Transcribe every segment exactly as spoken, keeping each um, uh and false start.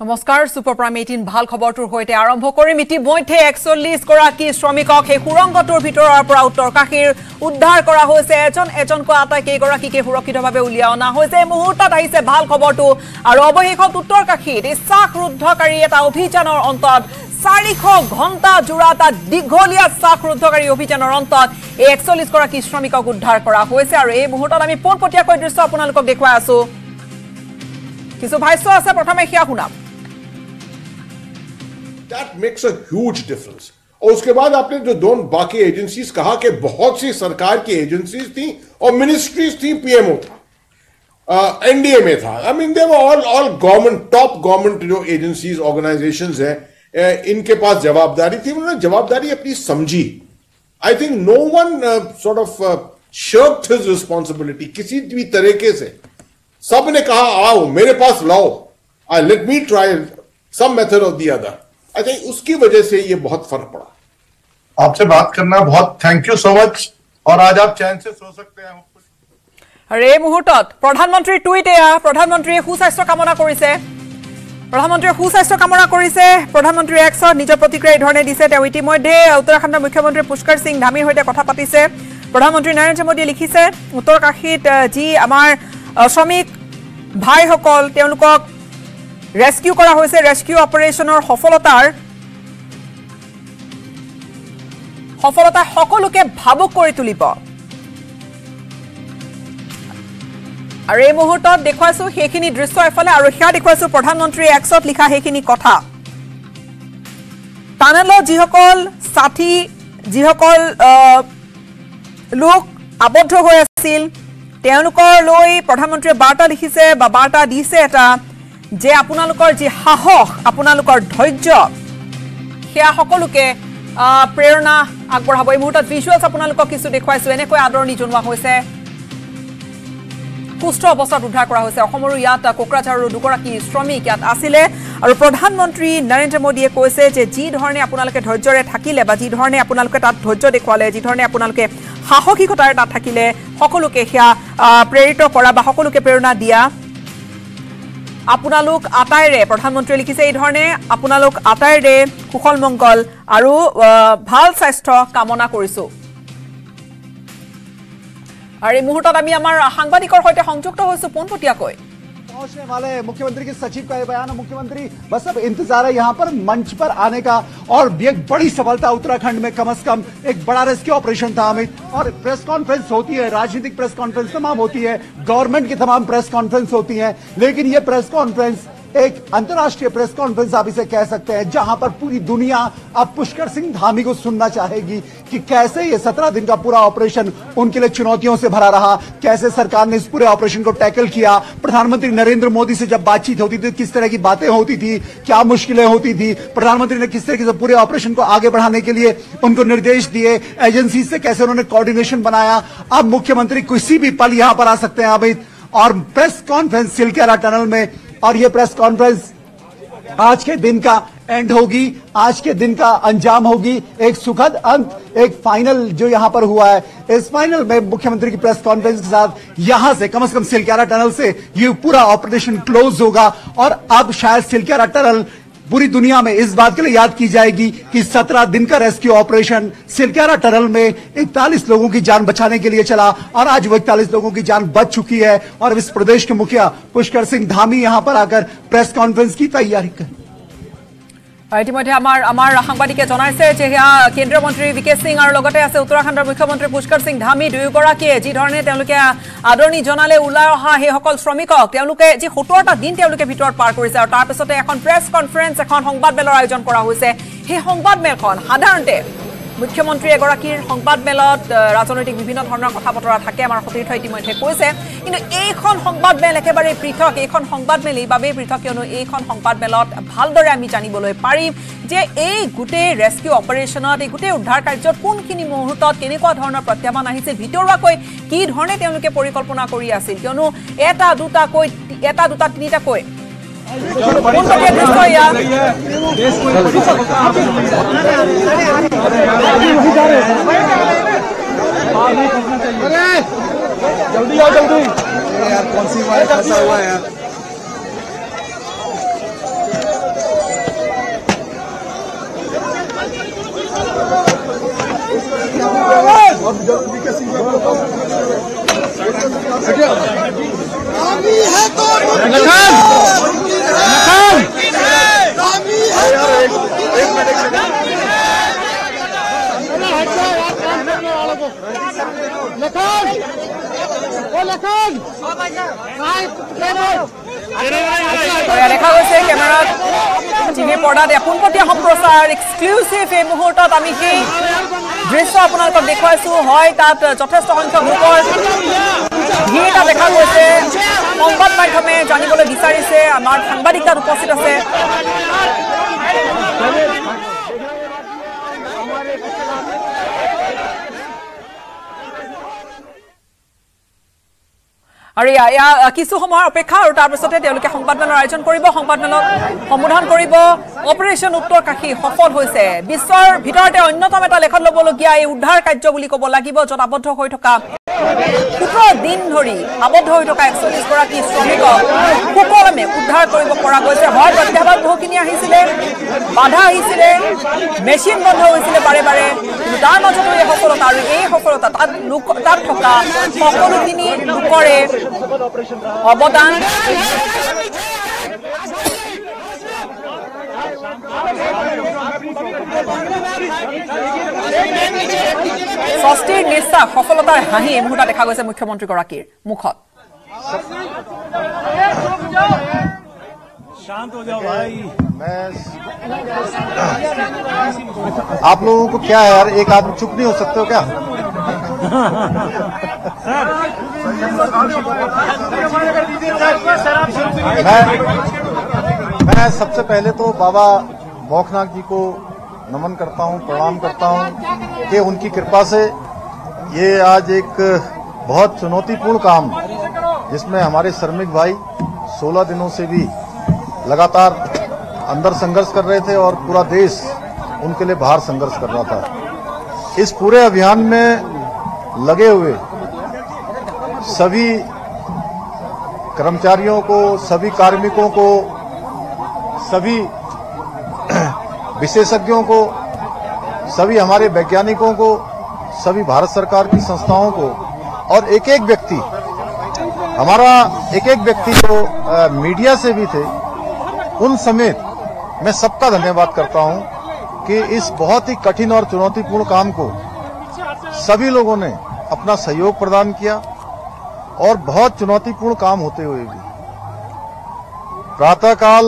নমস্কাৰ super prime eighteen ভাল খবৰটোৰ হৈতে আৰম্ভ কৰিম ইতিমধ্যে একচল্লিশ গৰাকী শ্ৰমিকক হে সুৰংগটোৰ ভিতৰৰ পৰা উত্তৰকাশীৰ উদ্ধাৰ কৰা হৈছে এজন এজনকৈ আটাই কেইগৰাকীকে সুৰক্ষিতভাৱে উলিয়াই অনা হৈছে মুহূৰ্তত আহিছে ভাল খবৰটো আৰু অৱশেষত উত্তৰকাশীত শ্বাসৰুদ্ধকাৰী এটা অভিযানৰ অন্তত চাৰিশ ঘণ্টা জোৰা এটা দীঘলীয়া শ্বাসৰুদ্ধকাৰী অভিযানৰ অন্তত এই একচল্লিশ গৰাকী শ্ৰমিকক উদ্ধাৰ কৰা হৈছে আৰু এই মুহূৰ্তত আমি পোনপটীয়াকৈ দৃশ্য আপোনালোকক দেখুৱাই আছো কিছু ভাষ্য আছে প্ৰথমে হিয়া শুনাম That makes a huge difference. और उसके बाद आपने जो दोनों बाकी एजेंसीज कहा कि बहुत सी सरकार की एजेंसीज थी और मिनिस्ट्रीज थी पीएमओ था एनडीए में था I mean they were all all government top government जो एजेंसीज ऑर्गेनाइजेशंस है इनके पास जवाबदारी थी उन्होंने जवाबदारी अपनी समझी I think no one sort of shirked his responsibility किसी भी तरीके से सब ने कहा आओ मेरे पास लाओ I let me try some method of the other I think उसकी वजह से ये बहुत फर्क पड़ा आपसे बात करना बहुत थैंक यू सो मच और आज आप चैन से सो सकते हैं আৰু এই মুহূৰ্তত প্ৰধানমন্ত্ৰীৰ টুইট এয়া প্ৰধানমন্ত্ৰীয়ে সুস্বাস্থ্য কামনা কৰিছে প্ৰধানমন্ত্ৰীয়ে সুস্বাস্থ্য কামনা কৰিছে প্ৰধানমন্ত্ৰী এক্সত নিজৰ প্ৰতিক্ৰিয়া এই ধৰণে দিছে তেওঁ ইতিমধ্যে উত্তৰাখণ্ডৰ মুখ্যমন্ত্ৰী পুষ্কৰ সিং ধামীৰ সৈতে কথা পাতিছে প্ৰধানমন্ত্ৰী নৰেন্দ্ৰ মোদীয়ে লিখিছে উত্তৰকাশীত যি আমাৰ শ্ৰমিক ভাইসকল তেওঁলোকক ৰেস্কিউ কৰা হৈছে ৰেস্কিউ অপাৰেচনৰ সফলতাৰ সফলতা সকলোকে ভাবুক কৰি তুলিব আৰু এই মুহূৰ্তত দেখুৱাইছো সেইখিনি দৃশ্য এফালে আৰু হিয়া দেখুৱাইছো প্ৰধানমন্ত্ৰী এক্সত লিখা সেইখিনি কথা টানেলত যিসকল সাথী যিসকল লোক আবদ্ধ হৈ আছিল তেওঁলোকৰ লৈ প্ৰধানমন্ত্ৰীয়ে বাৰ্তা লিখিছে বা বাৰ্তা দিছে এটা যে আপোনালোকৰ যি সাহস আপোনালোকৰ ধৈৰ্য সেয়া সকলোকে প্ৰেৰণা আগবঢ়াব এই মুহূৰ্তত ভিজুৱেলছ আপোনালোকক কিছু দেখুৱাইছো এনেকৈ আদৰণি জনোৱা হৈছে সুস্থ অৱস্থাত উদ্ধাৰ কৰা হৈছে অসমৰো ইয়াত কোকৰাঝাৰৰ দুগৰাকী শ্ৰমিক ইয়াত আছিলে আৰু প্ৰধানমন্ত্ৰী নৰেন্দ্ৰ মোদীয়ে কৈছে যে যি ধৰণে আপোনালোকে ধৈৰ্যৰে থাকিলে বা যি ধৰণে আপোনালোকে তাত ধৈৰ্য দেখুৱালে যি ধৰণে আপোনালোকে সাহসিকতাৰে তাত থাকিলে সকলোকে সেয়া প্ৰেৰিত কৰা বা সকলোকে প্ৰেৰণা দিয়া আপোনালোক আটাইৰে প্ৰধানমন্ত্ৰীয়ে লিখিছে এই ধৰণে আপোনালোক আটাইৰে কুশল মংগল আৰু ভাল স্বাস্থ্য কামনা কৰিছো আৰু এই মুহূৰ্তত আমি আমাৰ সাংবাদিকৰ সৈতে সংযুক্ত হৈছো পোনপটীয়াকৈ पहुंचने वाले मुख्यमंत्री के सचिव का बयान मुख्यमंत्री बस अब इंतजार है यहां पर मंच पर आने का और एक बड़ी सफलता उत्तराखंड में कम से कम एक बड़ा रेस्क्यू ऑपरेशन था अमित और प्रेस कॉन्फ्रेंस होती है राजनीतिक प्रेस कॉन्फ्रेंस तमाम होती है गवर्नमेंट की तमाम प्रेस कॉन्फ्रेंस होती है लेकिन ये प्रेस कॉन्फ्रेंस एक अंतर्राष्ट्रीय प्रेस कॉन्फ्रेंस आप इसे कह सकते हैं जहां पर पूरी दुनिया अब पुष्कर सिंह धामी को सुनना चाहेगी कि कैसे ये सत्रह दिन का पूरा ऑपरेशन उनके लिए चुनौतियों से भरा रहा कैसे सरकार ने इस पूरे ऑपरेशन को टैकल किया प्रधानमंत्री नरेंद्र मोदी से जब बातचीत होती थी किस तरह की बातें होती थी क्या मुश्किलें होती थी प्रधानमंत्री ने किस तरीके से पूरे ऑपरेशन को आगे बढ़ाने के लिए उनको निर्देश दिए एजेंसी से कैसे उन्होंने कोऑर्डिनेशन बनाया अब मुख्यमंत्री किसी भी पल यहां पर आ सकते हैं अमित और प्रेस कॉन्फ्रेंस सिलकेरा टनल में और ये प्रेस कॉन्फ्रेंस आज के दिन का एंड होगी आज के दिन का अंजाम होगी एक सुखद अंत एक फाइनल जो यहां पर हुआ है इस फाइनल में मुख्यमंत्री की प्रेस कॉन्फ्रेंस के साथ यहां से कम से कम सिलकेरा टनल से ये पूरा ऑपरेशन क्लोज होगा और अब शायद सिलकेरा टनल पूरी दुनिया में इस बात के लिए याद की जाएगी कि सत्रह दिन का रेस्क्यू ऑपरेशन सिलकेरा टनल में इकतालीस लोगों की जान बचाने के लिए चला और आज वो इकतालीस लोगों की जान बच चुकी है और इस प्रदेश के मुखिया पुष्कर सिंह धामी यहां पर आकर प्रेस कॉन्फ्रेंस की तैयारी कर ইতিমধ্যে আমাৰ আমাৰ সাংবাদিকে জনাইছে যে হেয়া কেন্দ্ৰীয় মন্ত্ৰী বিকে সিং আৰু লগতে আছে উত্তৰাখণ্ডৰ মুখ্যমন্ত্ৰী পুষ্কৰ সিং ধামী দুয়োগৰাকীয়ে যি ধৰণে তেওঁলোকে আদৰণি জনালে ওলাই অহা সেইসকল শ্ৰমিকক তেওঁলোকে যি সত্তৰটা দিন তেওঁলোকে ভিতৰত পাৰ কৰিছে আৰু তাৰপিছতে এখন প্ৰেছ কনফাৰেন্স এখন সংবাদমেলৰ আয়োজন কৰা হৈছে সেই সংবাদমেলখন সাধাৰণতে মুখ্যমন্ত্ৰী এগৰাকীৰ সংবাদমেলত ৰাজনৈতিক বিভিন্ন ধৰণৰ কথা বতৰা থাকে আমাৰ সতীৰ্থ ইতিমধ্যে কৈছে কিন্তু এইখন সংবাদমেল একেবাৰে পৃথক এইখন সংবাদমেল এইবাবেই পৃথক কিয়নো এইখন সংবাদমেলত ভালদৰে আমি জানিবলৈ পাৰিম যে এই গোটেই ৰেস্কিউ অপাৰেশ্যনত এই গোটেই উদ্ধাৰ কাৰ্যত কোনখিনি মুহূৰ্তত কেনেকুৱা ধৰণৰ প্ৰত্যাহ্বান আহিছিল ভিতৰুৱাকৈ কি ধৰণে তেওঁলোকে পৰিকল্পনা কৰি আছিল কিয়নো এটা দুটাকৈ এটা দুটা তিনিটাকৈ जल्दी आओ जल्दी यार कौन सी वायर फंसा हुआ है यार দেখা গৈছে কেমেৰাত টিভি পৰ্দাত পোনপটীয়া সম্প্ৰচাৰ এক্সক্লুচিভ এই মুহূৰ্তত আমি সেই দৃশ্য আপোনালোকক দেখুৱাইছো হয় তাত যথেষ্ট সংখ্যক লোকৰ ভিৰ এটা দেখা গৈছে সংবাদ মাধ্যমে জানিবলৈ বিচাৰিছে আমাৰ সাংবাদিক তাত উপস্থিত আছে আৰু ইয়া কিছু সময়ৰ অপেক্ষা আৰু তাৰ পিছতে তেওঁলোকে সংবাদমেলৰ আয়োজন কৰিব সংবাদমেলক সম্বোধন কৰিব অপাৰেশ্যন উত্তৰ কাশী সফল হৈছে বিশ্বৰ ভিতৰতে অন্যতম এটা লেখত ল'বলগীয়া এই উদ্ধাৰ কাৰ্য বুলি ক'ব লাগিব য'ত আবদ্ধ হৈ থকা সোতৰ দিন ধৰি আবদ্ধ হৈ থকা একচল্লিছ গৰাকী শ্ৰমিকক সুকলমে উদ্ধাৰ কৰিব পৰা গৈছে হয় প্ৰত্যাহ্বান বহুখিনি আহিছিলে বাধা আহিছিলে মেচিন বন্ধ হৈছিলে বাৰে বাৰে কিন্তু তাৰ মাজতো এই সফলতা আৰু এই সফলতা তাত লোক তাত থকা সকলোখিনি লোকৰে অৱদান ষষ্ঠীৰ নিশ্বাস সফলতাৰ হাঁহি এই মুহূৰ্তত দেখা গৈছে মুখ্যমন্ত্ৰীগৰাকীৰ মুখত शांत हो जाओ भाई मैं आप लोगों को क्या है यार एक आदमी चुप नहीं हो सकते हो क्या मैं मैं सबसे पहले तो बाबा मौखनाथ जी को नमन करता हूं प्रणाम करता हूं कि उनकी कृपा से ये आज एक बहुत चुनौतीपूर्ण काम जिसमें हमारे श्रमिक भाई सोलह दिनों से भी लगातार अंदर संघर्ष कर रहे थे और पूरा देश उनके लिए बाहर संघर्ष कर रहा था इस पूरे अभियान में लगे हुए सभी कर्मचारियों को सभी कार्मिकों को सभी विशेषज्ञों को सभी हमारे वैज्ञानिकों को सभी भारत सरकार की संस्थाओं को और एक एक व्यक्ति हमारा एक एक व्यक्ति जो आ, मीडिया से भी थे उन समेत मैं सबका धन्यवाद करता हूं कि इस बहुत ही कठिन और चुनौतीपूर्ण काम को सभी लोगों ने अपना सहयोग प्रदान किया और बहुत चुनौतीपूर्ण काम होते हुए भी प्रातःकाल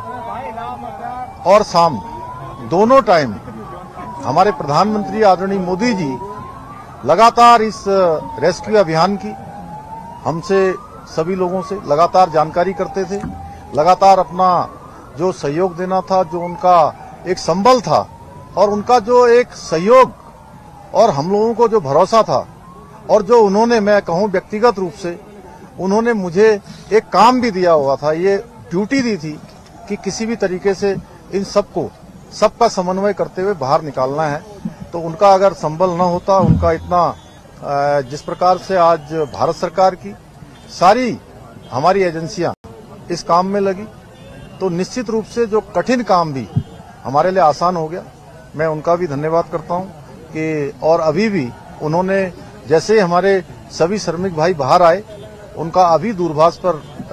और शाम दोनों टाइम हमारे प्रधानमंत्री आदरणीय मोदी जी लगातार इस रेस्क्यू अभियान की हमसे सभी लोगों से लगातार जानकारी करते थे लगातार अपना जो सहयोग देना था जो उनका एक संबल था और उनका जो एक सहयोग और हम लोगों को जो भरोसा था और जो उन्होंने मैं कहूं व्यक्तिगत रूप से उन्होंने मुझे एक काम भी दिया हुआ था ये ड्यूटी दी थी कि किसी भी तरीके से इन सबको सबका समन्वय करते हुए बाहर निकालना है तो उनका अगर संबल न होता उनका इतना जिस प्रकार से आज भारत सरकार की सारी हमारी एजेंसियां इस काम में लगी तो निश्चित रूप से जो कठिन काम भी हमारे लिए आसान हो गया मैं उनका भी धन्यवाद करता हूं कि और अभी भी उन्होंने जैसे हमारे सभी श्रमिक भाई बाहर आए उनका अभी दूरभाष पर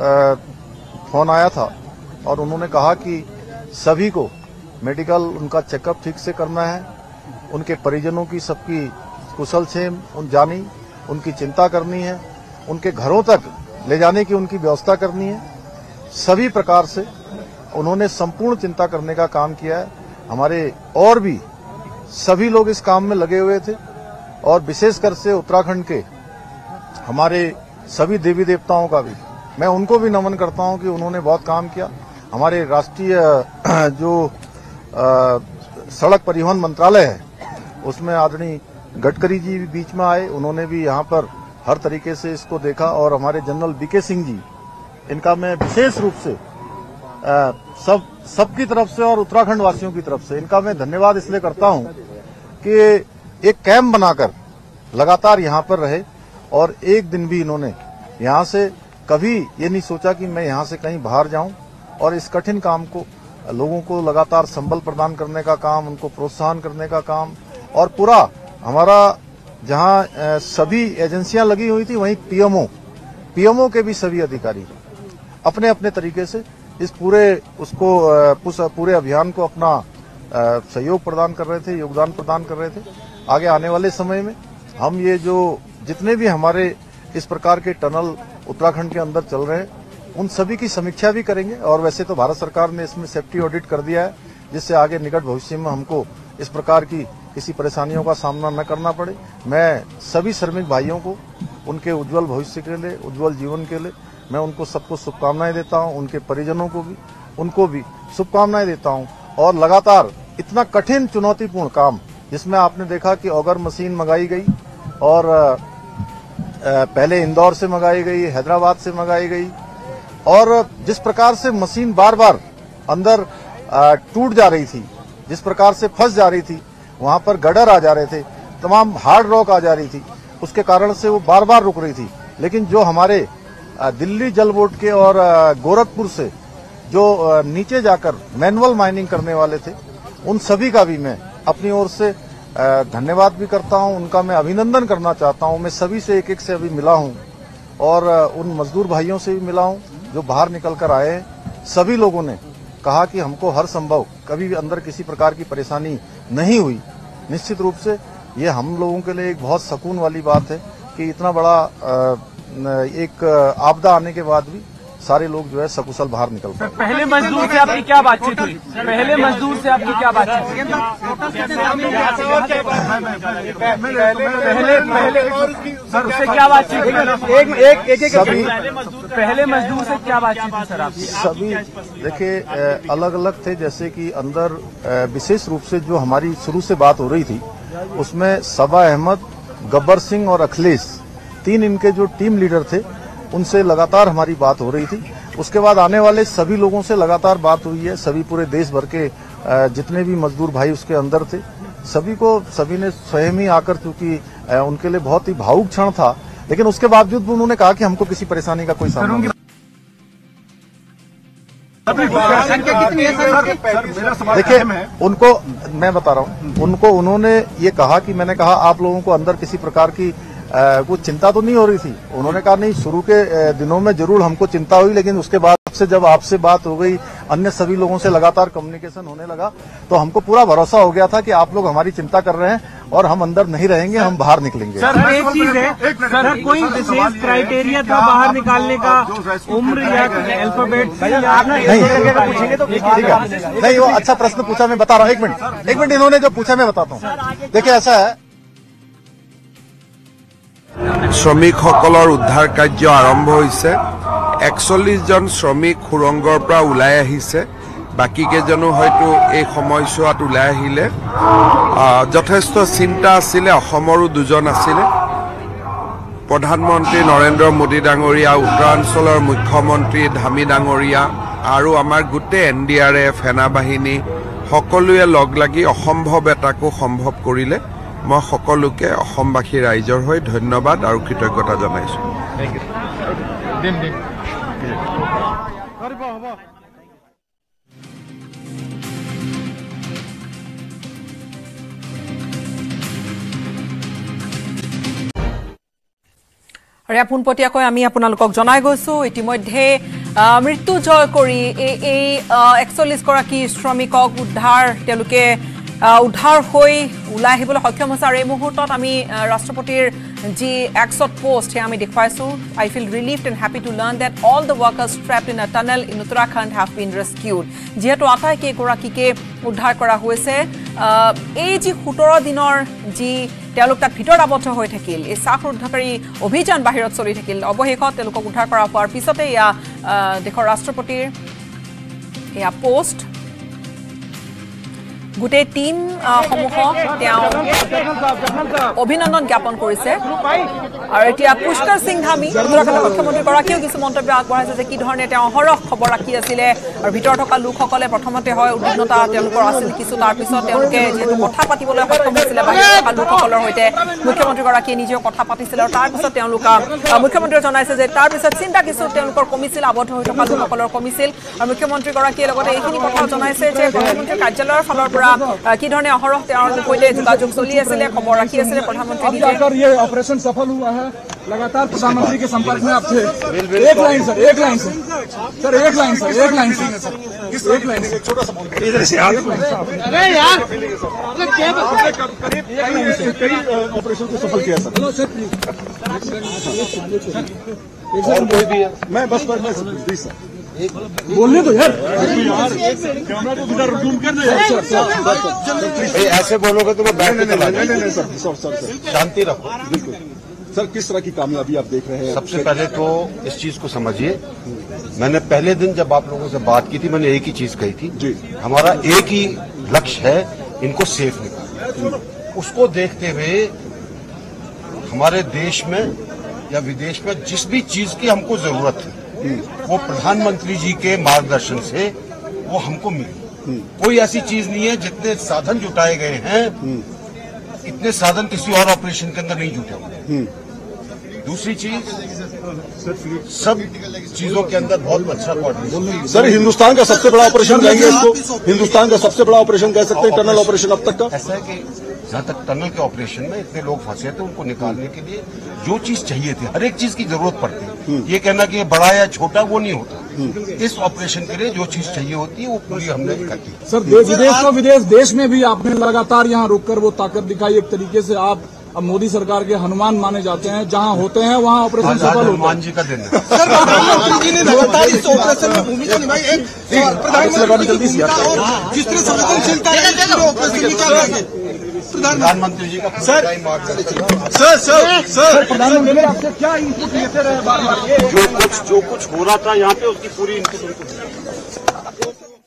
फोन आया था और उन्होंने कहा कि सभी को मेडिकल उनका चेकअप ठीक से करना है उनके परिजनों की सबकी कुशल क्षेम उन जानी उनकी चिंता करनी है उनके घरों तक ले जाने की उनकी व्यवस्था करनी है सभी प्रकार से उन्होंने संपूर्ण चिंता करने का काम किया है हमारे और भी सभी लोग इस काम में लगे हुए थे और विशेषकर से उत्तराखंड के हमारे सभी देवी देवताओं का भी मैं उनको भी नमन करता हूं कि उन्होंने बहुत काम किया हमारे राष्ट्रीय जो आ, सड़क परिवहन मंत्रालय है उसमें आदरणीय गडकरी जी भी बीच में आए उन्होंने भी यहाँ पर हर तरीके से इसको देखा और हमारे जनरल बीके सिंह जी इनका मैं विशेष रूप से आ, सब सबकी तरफ से और उत्तराखंड वासियों की तरफ से इनका मैं धन्यवाद इसलिए करता हूं कि एक कैंप बनाकर लगातार यहाँ पर रहे और एक दिन भी इन्होंने यहाँ से कभी ये नहीं सोचा कि मैं यहाँ से कहीं बाहर जाऊं और इस कठिन काम को लोगों को लगातार संबल प्रदान करने का काम उनको प्रोत्साहन करने का काम और पूरा हमारा जहां सभी एजेंसियां लगी हुई थी, वहीं पीएमओ पीएमओ के भी सभी अधिकारी अपने अपने तरीके से इस पूरे उसको पूरे अभियान को अपना सहयोग प्रदान कर रहे थे, योगदान प्रदान कर रहे थे। आगे आने वाले समय में हम ये जो जितने भी हमारे इस प्रकार के टनल उत्तराखंड के अंदर चल रहे हैं, उन सभी की समीक्षा भी करेंगे। और वैसे तो भारत सरकार ने इसमें सेफ्टी ऑडिट कर दिया है, जिससे आगे निकट भविष्य में हमको इस प्रकार की किसी परेशानियों का सामना न करना पड़े। मैं सभी श्रमिक भाइयों को उनके उज्जवल भविष्य के लिए, उज्जवल जीवन के लिए मैं उनको सबको शुभकामनाएं देता हूं, उनके परिजनों को भी उनको भी शुभकामनाएं देता हूं। और लगातार इतना कठिन चुनौतीपूर्ण काम, जिसमें आपने देखा कि ऑगर मशीन मंगाई गई और पहले इंदौर से मंगाई गई, हैदराबाद से मंगाई गई, और जिस प्रकार से मशीन बार बार अंदर टूट जा रही थी, जिस प्रकार से फंस जा रही थी, वहां पर गडर आ जा रहे थे, तमाम हार्ड रॉक आ जा रही थी, उसके कारण से वो बार बार रुक रही थी। लेकिन जो हमारे दिल्ली जल बोर्ड के और गोरखपुर से जो नीचे जाकर मैनुअल माइनिंग करने वाले थे, उन सभी का भी मैं अपनी ओर से धन्यवाद भी करता हूं, उनका मैं अभिनंदन करना चाहता हूं। मैं सभी से एक एक से अभी मिला हूं और उन मजदूर भाइयों से भी मिला हूं जो बाहर निकल कर आए हैं। सभी लोगों ने कहा कि हमको हर संभव कभी भी अंदर किसी प्रकार की परेशानी नहीं हुई। निश्चित रूप से ये हम लोगों के लिए एक बहुत सुकून वाली बात है कि इतना बड़ा एक आपदा आने के बाद भी सारे लोग जो है सकुशल बाहर निकल पाए। पहले मजदूर से आपकी क्या बातचीत हुई? पहले मजदूर से आपकी क्या बातचीत हुई? पहले पहले सर उससे क्या बातचीत हुई? एक एक एक सभी पहले मजदूर से क्या बातचीत हुई सर आपकी? सभी देखिए अलग अलग थे। जैसे कि अंदर विशेष रूप से जो हमारी शुरू से बात हो रही थी, उसमें सबा अहमद, गब्बर सिंह और अखिलेश, तीन इनके जो टीम लीडर थे, उनसे लगातार हमारी बात हो रही थी। उसके बाद आने वाले सभी लोगों से लगातार बात हुई है। सभी पूरे देश भर के जितने भी मजदूर भाई उसके अंदर थे, सभी को सभी ने स्वयं ही आकर, चूंकि उनके लिए बहुत ही भावुक क्षण था, लेकिन उसके बावजूद भी उन्होंने कहा कि हमको किसी परेशानी का कोई सामना नहीं। देखिए उनको मैं बता रहा हूँ, उनको उन्होंने ये कहा कि मैंने कहा आप लोगों को अंदर किसी प्रकार की कुछ चिंता तो नहीं हो रही थी? उन्होंने कहा नहीं, शुरू के दिनों में जरूर हमको चिंता हुई, लेकिन उसके बाद से जब आपसे बात हो गई, अन्य सभी लोगों से लगातार कम्युनिकेशन होने लगा, तो हमको पूरा भरोसा हो गया था कि आप लोग हमारी चिंता कर रहे हैं और हम अंदर नहीं रहेंगे, हम बाहर निकलेंगे। सर एक चीज है सर, कोई विशेष क्राइटेरिया था बाहर निकालने का, उम्र या अल्फाबेट? नहीं, वो अच्छा प्रश्न पूछा, मैं बता रहा हूँ। एक मिनट एक मिनट इन्होंने जो पूछा मैं बताता हूँ। देखिए ऐसा है, শ্ৰমিকসকলৰ উদ্ধাৰ কাৰ্য আৰম্ভ হৈছে। একচল্লিশ জন শ্ৰমিক সুৰংগৰ পৰা ওলাই আহিছে, বাকী কেইজনো হয়তো এই সময়ছোৱাত ওলাই আহিলে। যথেষ্ট চিন্তা আছিলে, অসমৰো দুজন আছিলে। প্ৰধানমন্ত্ৰী নৰেন্দ্ৰ মোদী ডাঙৰীয়া, উত্তৰাঞ্চলৰ মুখ্যমন্ত্ৰী ধামী ডাঙৰীয়া আৰু আমাৰ গোটেই এন ডি আৰ এফ, সেনাবাহিনী সকলোৱে লগ লাগি অসম্ভৱ এটাকো সম্ভৱ কৰিলে। মই সকলোকে অসমবাসী ৰাইজৰ হৈ ধন্যবাদ আৰু কৃতজ্ঞতা জনাইছো। আৰু পোনপটীয়াকৈ আমি আপোনালোকক জনাই গৈছো, ইতিমধ্যে মৃত্যু জয় কৰি এই একচল্লিছ গৰাকী শ্ৰমিকক উদ্ধাৰ তেওঁলোকে উদ্ধাৰ হৈ ওলাই আহিবলৈ সক্ষম হৈছে। আৰু এই মুহূৰ্তত আমি ৰাষ্ট্ৰপতিৰ যি এক্সত পোষ্ট সেয়া আমি দেখুৱাইছোঁ। I feel relieved and happy to learn that all the workers trapped in a tunnel in Uttarakhand have been rescued. যিহেতু আটাইকেইগৰাকীকে উদ্ধাৰ কৰা হৈছে। এই যি সোতৰ দিনৰ যি তেওঁলোক তাত ভিতৰত আবদ্ধ হৈ থাকিল, এই শ্বাস ৰুদ্ধকাৰী অভিযান বাহিৰত চলি থাকিল, অৱশেষত তেওঁলোকক উদ্ধাৰ কৰা হোৱাৰ পিছতে এয়া দেশৰ ৰাষ্ট্ৰপতিৰ এয়া পোষ্ট। গোটেই টিম সমূহক তেওঁ অভিনন্দন জ্ঞাপন কৰিছে। আৰু এতিয়া পুষ্কৰ সিং ধামী উত্তৰাখণ্ডৰ মুখ্যমন্ত্ৰীগৰাকীয়েও কিছু মন্তব্য আগবঢ়াইছে যে কি ধৰণে তেওঁ অহৰহ খবৰ ৰাখি আছিলে, আৰু ভিতৰত থকা লোকসকলে প্ৰথমতে হয় উদ্বিগ্নতা তেওঁলোকৰ আছিল কিছু, তাৰপিছত তেওঁলোকে যিহেতু কথা পাতিবলৈ সক্ষম হৈছিলে বাহিৰত থকা লোকসকলৰ সৈতে, মুখ্যমন্ত্ৰীগৰাকীয়ে নিজেও কথা পাতিছিলে। আৰু তাৰপিছত তেওঁলোক মুখ্যমন্ত্ৰীয়ে জনাইছে যে তাৰপিছত চিন্তা কিছু তেওঁলোকৰ কমিছিল, আবদ্ধ হৈ থকা লোকসকলৰ কমিছিল। আৰু মুখ্যমন্ত্ৰীগৰাকীয়ে লগতে এইখিনি কথা জনাইছে যে প্ৰধানমন্ত্ৰীৰ কাৰ্যালয়ৰ ফালৰ পৰা পৰা কি ধৰণে অহৰহ তেওঁৰ সৈতে যোগাযোগ চলি আছিলে, খবৰ ৰাখি আছিলে প্ৰধানমন্ত্ৰী নিজে। ये ऑपरेशन सफल हुआ है, लगातार प्रधानमंत्री के संपर्क में आप थे। एक लाइन सर, एक लाइन सर, सर एक लाइन सर, एक लाइन सर, एक लाइन सर, छोटा सा इधर से यार, अरे यार कई ऑपरेशन को सफल किया सर। और कोई भी है, मैं बस पर प्लीज सर बोलने दो यार, कैमरा को इधर जूम कर दो यार। ऐसे बोलोगे तो मैं बैठ के चला नहीं नहीं सर, सर सर शांति रखो। बिल्कुल सर, किस तरह की कामयाबी आप देख रहे हैं? सबसे पहले तो इस चीज को समझिए, मैंने पहले दिन जब आप लोगों से बात की थी मैंने एक ही चीज कही थी जी, हमारा एक ही लक्ष्य है इनको सेफ निकालना। उसको देखते हुए हमारे देश में या विदेश में जिस भी चीज की हमको जरूरत है वो प्रधानमंत्री जी के मार्गदर्शन से वो हमको मिली। कोई ऐसी चीज नहीं है, जितने साधन जुटाए गए हैं इतने साधन किसी और ऑपरेशन के अंदर नहीं जुटे हुए। दूसरी चीज, सब चीजों के अंदर बहुत अच्छा कोऑर्डिनेशन। सर हिंदुस्तान का सबसे बड़ा ऑपरेशन कहेंगे इसको, हिंदुस्तान का सबसे बड़ा ऑपरेशन कह सकते हैं, टनल ऑपरेशन अब तक का। ऐसा है कि जहाँ तक टनल के ऑपरेशन में इतने लोग फंसे थे उनको निकालने के लिए जो चीज चाहिए थी, हर एक चीज की जरूरत पड़ती है। ये कहना कि ये बड़ा या छोटा वो नहीं होता, इस ऑपरेशन के लिए जो चीज चाहिए होती है वो पूरी हमने कर दी। सर देश विदेश को विदेश देश में भी आपने लगातार यहाँ रुककर वो ताकत दिखाई। एक तरीके से आप अब मोदी सरकार के हनुमान माने जाते हैं, जहाँ होते हैं वहाँ ऑपरेशन सफल होता है। हनुमान जी का दिन है। प्रधानमंत्री जी ने लगातार इस ऑपरेशन में भूमिका निभाई। एक प्रधानमंत्री जिस तरह संवेदनशीलता प्रधानमंत्री जी का सर सर सर सर प्रधानमंत्री आपसे क्या इनपुट लेते रहे बार बार? जो कुछ जो कुछ हो रहा था यहाँ पे उसकी पूरी इनपुट उनको